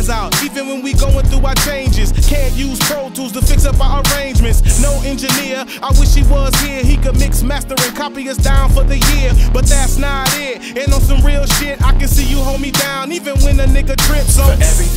balls out, even when we going through our changes. Can't use Pro Tools to fix up our arrangements. No engineer, I wish he was here. He could mix, master, and copy us down for the year. But that's not it. And on some real shit, I can see you hold me down, even when a nigga trips. So for every